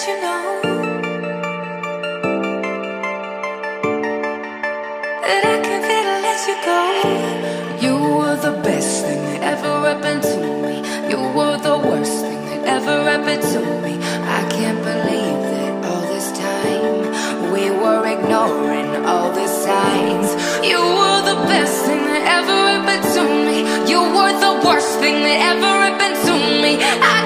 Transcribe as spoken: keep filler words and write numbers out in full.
you know that I can't bear to let you go. You were the best thing that ever happened to me. You were the worst thing that ever happened to me. I can't believe that all this time we were ignoring all the signs. You were the best thing that ever happened to me. You were the worst thing that ever happened to me. I